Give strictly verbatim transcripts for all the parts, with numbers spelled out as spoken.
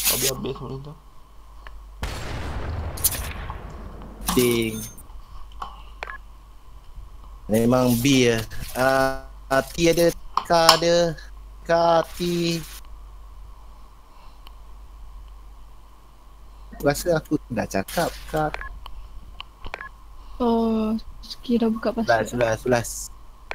Habis-habis macam tu. Ding. Memang B ya. Ah, uh, T ada, K ada, K, T. Rasa aku dah cakap K. Oh, kira buka password. Sebelas, sebelas, sebelas.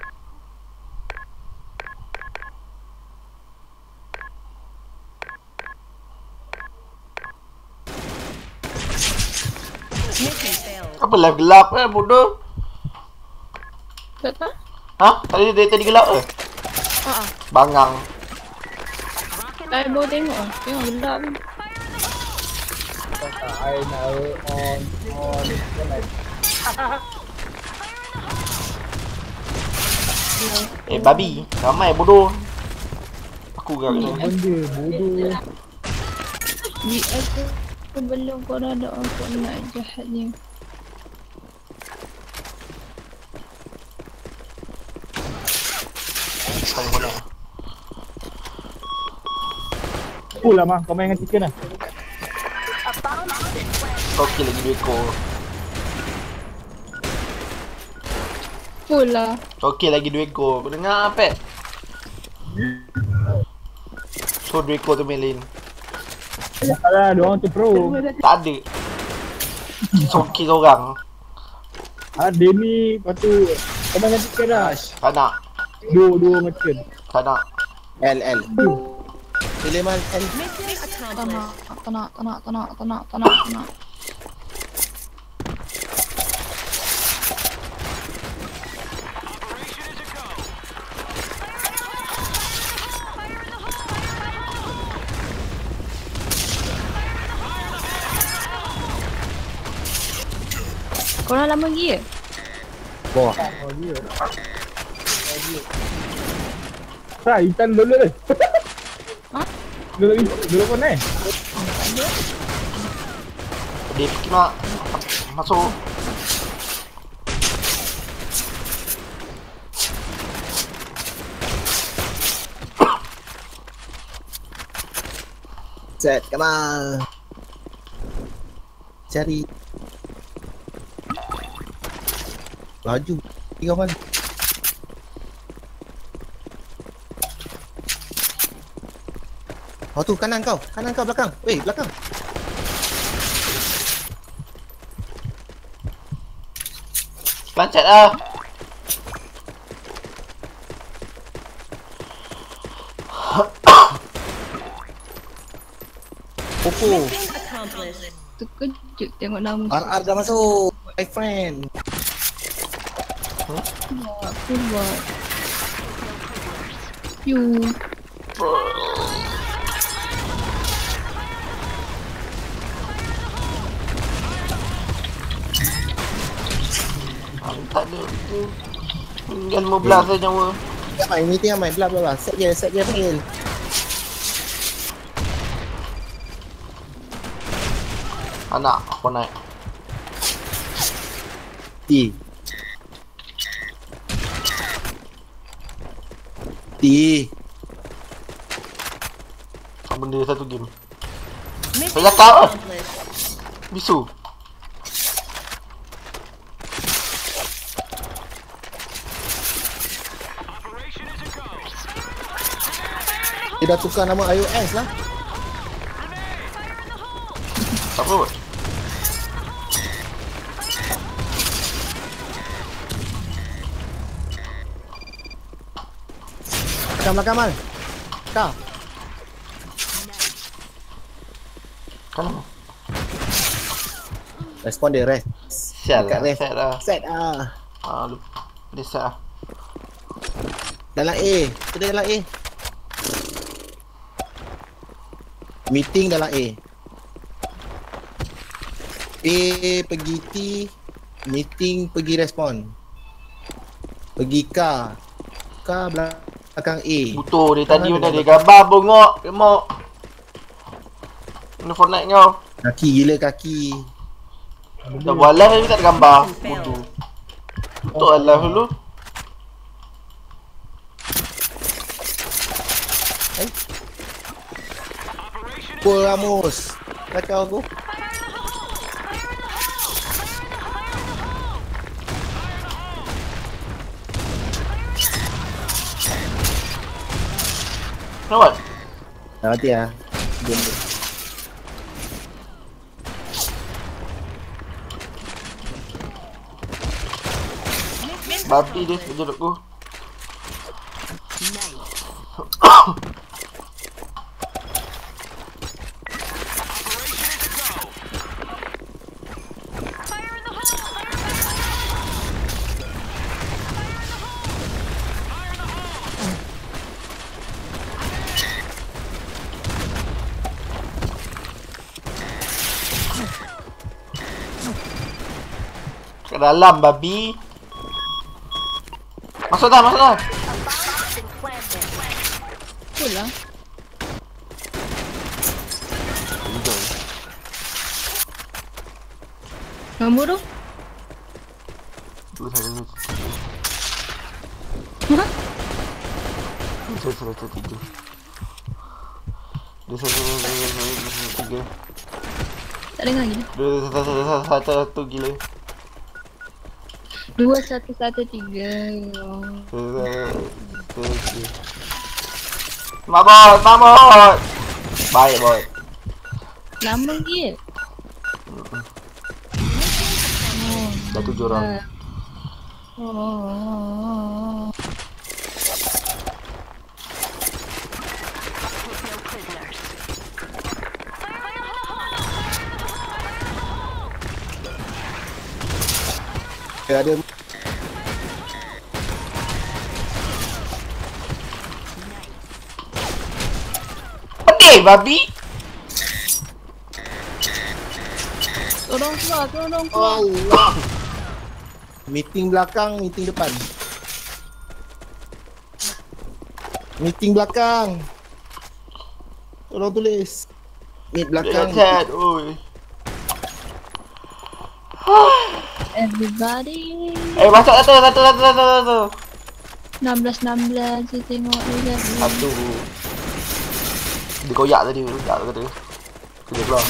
Apa live gelap eh bodoh? Tak tak? Ha? Tadi dari tadi gelap ke? Haa. Bangang. I baru tengok lah. Tengok gelap ni. Tak, I nak on, on, on. Eh babi, ramai bodoh. Aku gerak ni. Benda bodoh. Di aku sebelum kau dah ada aku nak jahatnya. Kau mana? Full lah mah, kau main dengan chicken lah. Kau kill lagi dua ekor. Full lah. Kau kill lagi dua ekor. Kau dengar apa? So dua ekor tu main lane. Tak lah, diorang tu pro. Tak ada. So kill orang. Ada ni, lepas tu kau main dengan chicken lah. Tak nak. Dua-dua macam. Tak nak. L, L. Sulaiman L. Tak nak, tak nak, tak nak, tak nak, tak nak, tak nak, tak nak. Korang lama lagi ke? Wah. Oh dia. Sa, Intan dulu ni. Ha? Dulu dulu pun eh. Dia fikir nak masuk. Set, Kamal. Cari. Laju. Tiga mana? Oh tu kanan kau, kanan kau belakang. Weh, belakang. Pelancat lah. Popo. Terkejut tengok nama. R R dah masuk. My friend. Ya, aku buat. You. Tak ada. Tinggal lima belas saja nyawa. Tengah main, ni tengah main. Belah, belah, belah. Set je, set je panggil. Anak, aku naik. T. T. Apa benda satu game. Saya cakap lah. Bisu. Dia dah tukar nama iOS lah. Tak apa. Belakang, belakang Mal. Kau. Kan? Respon dia, rest. Sial Dekat lah. rest. Set lah. Set ah. Ah, lupa. Dia set lah. Dalam A. Kita dalam A. Meeting dalam A. A pergi T. Meeting pergi respon. Pergi K. K belakang A. Butuh dia tadi mana dia gambar bongok. Gemuk. Mana Fortnite kau? Kaki gila kaki. Dah buat live tapi tak ada gambar. Bodoh. Untuk live dulu. Eh? Pukul Ramos. Kacau aku. Kenapa? Dah mati lah. Diam dia. Babi dia kerja aku. Ke dalam babi. Masuk dah, masuk dah. Betul lah. Nombor tu? Dua satu dua tiga. Hah? Dua satu satu tiga. Dua satu satu tiga. Tak dengar gila. Dua satu satu satu satu gila. Dua satu satu tiga. Mabot, mabot. Baik boy. Lama gila. Dah tujuh orang. Oh. Dia ada. Okey, babi. Tolong keluar, tolong keluar. Allah. Meeting belakang, meeting depan. Meeting belakang. Tolong tulis. Meet belakang. Chat, oi. Everybody. Eh, masuk satu, satu, satu, satu, satu. enam belas enam belas saya tengok dia. Satu. Dia koyak tadi, koyak kata. Dia keluar.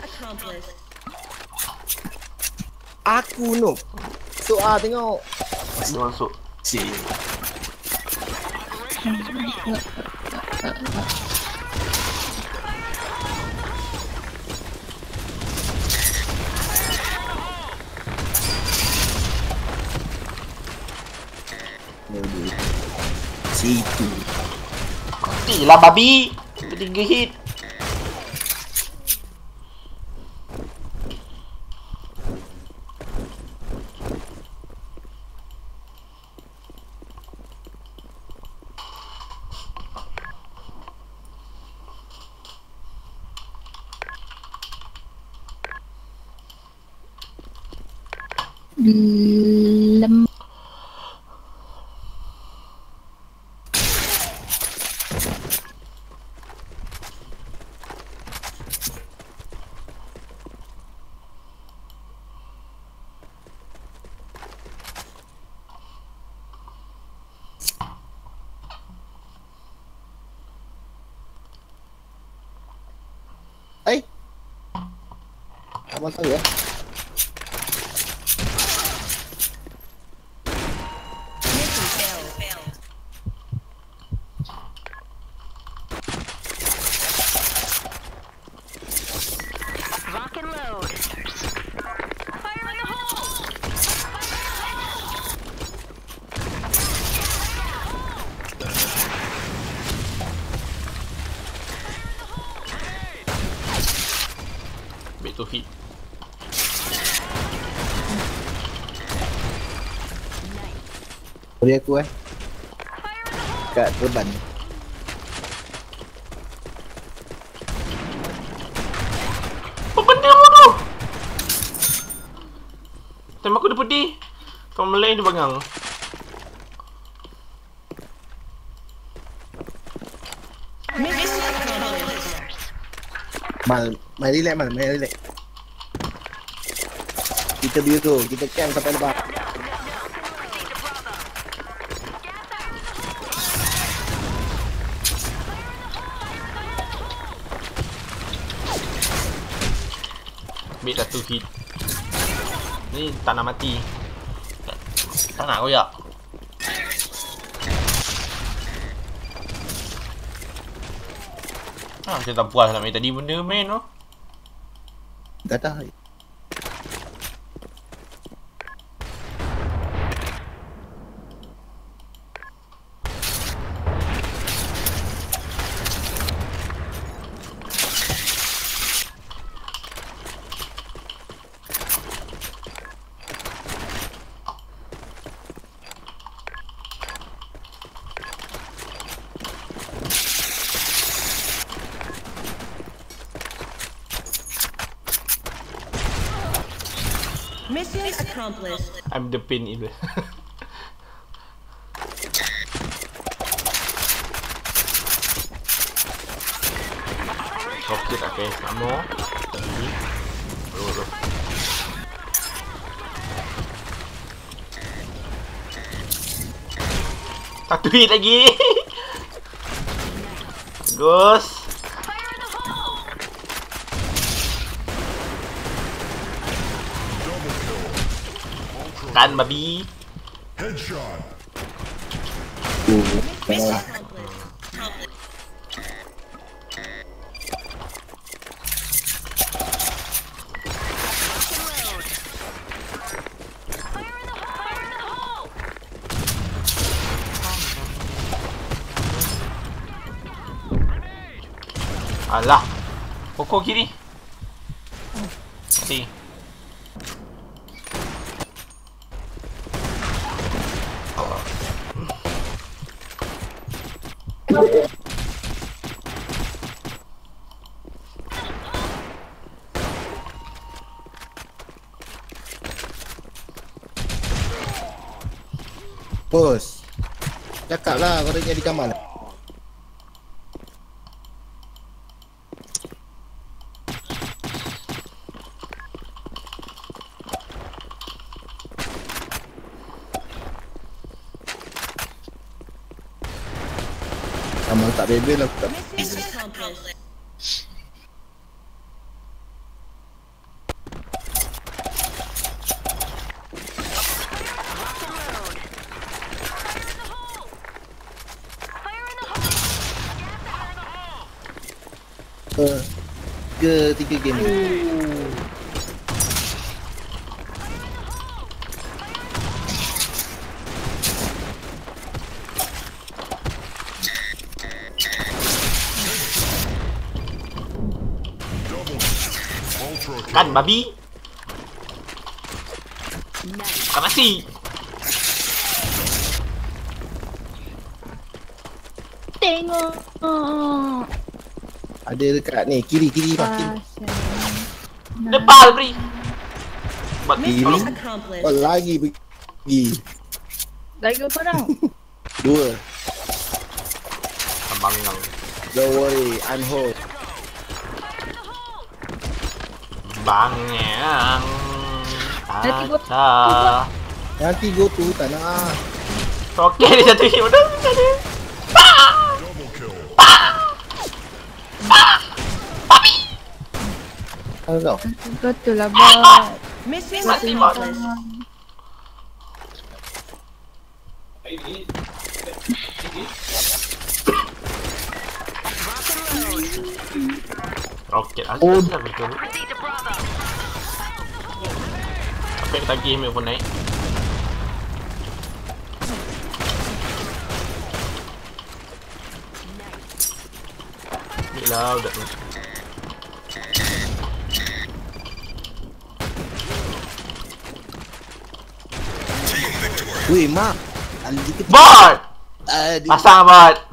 Aku no. So ah tengok. Dia masuk. Cik. Situ. Matilah babi. Tiga hit. Lem. Hai. Abang tahu ya? Back to hit. Beri aku eh. Kat terbang. Apa benda bodoh? Time aku dah pedih. Kau Malay dia bangang. Mal, mal relax mal, mal relax. Kita biru, kita camp sampai lepas. Ambil satu hit. Ni tak nak mati. Tak nak koyak. Ha, macam tak puas nak main tadi benda main tu. Dah dah. Mission accomplished. I'm the pain in the rocket tak kaya sama. Ini Bro satu hit lagi. Ghost. Kan babi. Headshot. Mission accomplished. Alah. Pokok kiri. Si. Bos. Cakaplah kau dah jadi kamal. Kamal tak bebel aku tak. Mission accomplished. Uh, tiga, tiga game. Kan babi. Terima kasih. Tengok. Ada dekat ni, kiri-kiri makin. Depan beri. Buat Kiri. tolong. Accomplished. Oh, lagi pergi. Lagi berapa orang? Dua. Sambang yang Don't worry, I'm home. bang yang Nanti gua- ada. Nanti go tu tak nak. Okey dia satu hit betul. Tadi. Double kill. Tahu kau. Betul lah bot. Mission Mati, accomplished. Roket asal lah betul. Apa yang tagih main pun naik. Ambil lah udah tu. Weh, mak. Ali kita Bot! Aduh. Pasang bot!